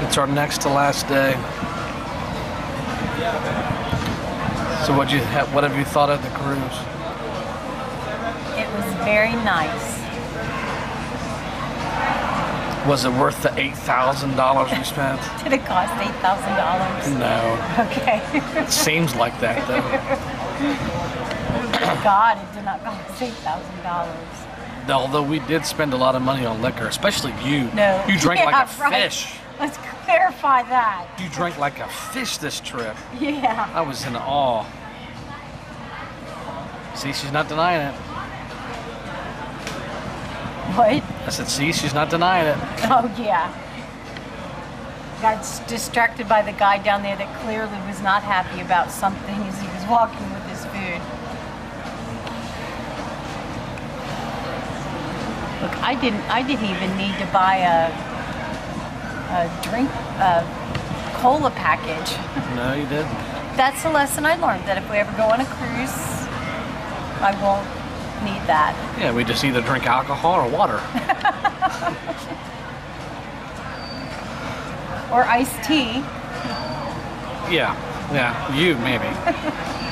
It's our next to last day. So what have you thought of the cruise? It was very nice. Was it worth the $8,000 we spent? Did it cost $8,000? No. Okay. It seems like that though. God, it did not cost $8,000. Although we did spend a lot of money on liquor, especially you. No. You drank like a right. fish. Let's clarify that. You drank like a fish this trip. Yeah. I was in awe. See, she's not denying it. What? I said, see, she's not denying it. Oh, yeah. Got distracted by the guy down there that clearly was not happy about something as he was walking with his food. Look, I didn't even need to buy a cola package. No, you didn't. That's the lesson I learned, that if we ever go on a cruise, I won't need that. Yeah, we just either drink alcohol or water. Or iced tea. Yeah, you maybe.